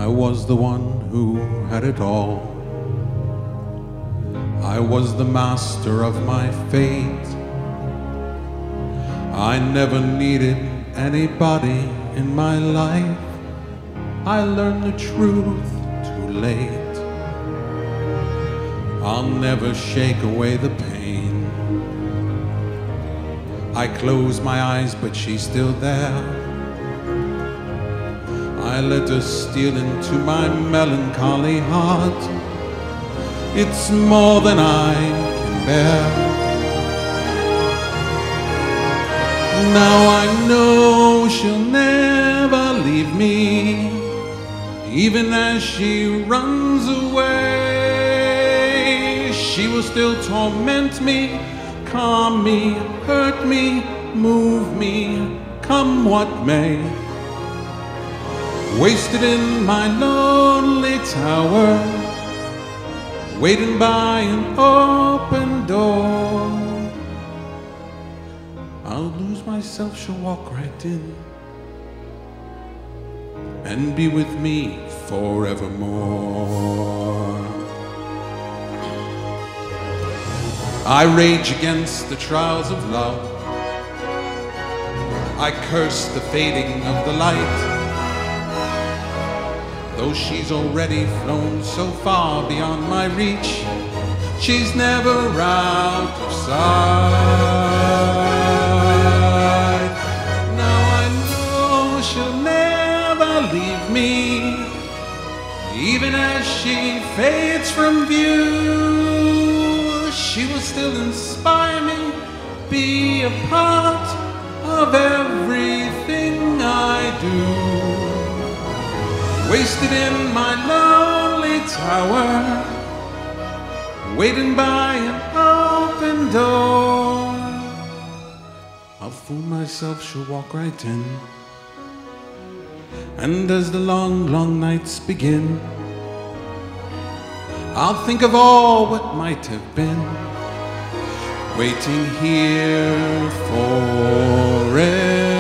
was the one who had it all. I was the master of my fate. I never needed anybody in my life. I learned the truth too late. I'll never shake away the pain. I close my eyes, but she's still there. I let her steal into my melancholy heart. It's more than I can bear. Now I know she'll never leave me, even as she runs away. She will still torment me, calm me, hurt me, move me, come what may. Wasted in my lonely tower, waiting by an open door. I'll lose myself, she'll walk right in and be with me forevermore. I rage against the trials of love. I curse the fading of the light. Though she's already flown so far beyond my reach, she's never out of sight. Now I know she'll never leave me, even as she fades from view. She will still inspire me, be a part of everything I do. Wasted in my lonely tower, waiting by an open door. I'll fool myself, she'll walk right in. And as the long, long nights begin, I'll think of all what might have been, waiting here forever.